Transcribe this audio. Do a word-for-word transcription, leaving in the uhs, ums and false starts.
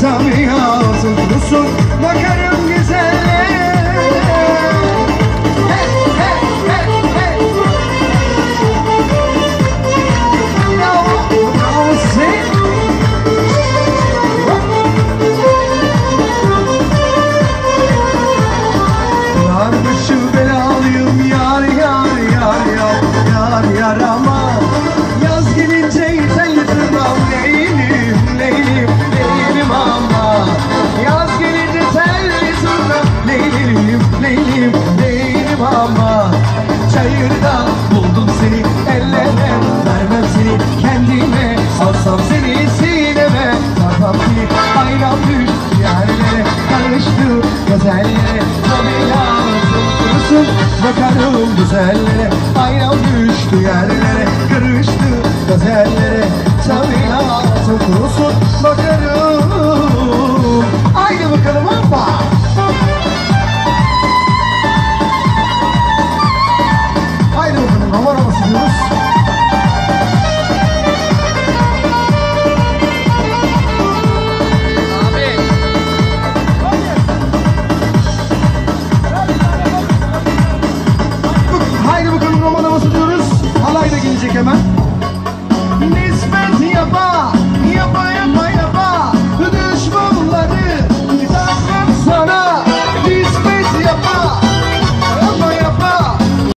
tabii ağzın kurusun, bakarım güzelliğe. Hey, hey, hey, hey. Bravo, bravo sen. Yar başı belalıyım, yar yar yar yar yar yar ama yaz gelince telli tırnağım, leylim leylim leylim ama yaz gelince telli tırnağım, leylim leylim leylim ama çayırda buldum seni, ellere vermem seni kendime, alsam seni sineme, sarmam seni aynen düş yerlere, karıştı gözellere, tabii ağzım kurusun, bakarım güzellere, aynen düştü yerlere, karıştı gözellere, tabii ağzım kurusun, bakarım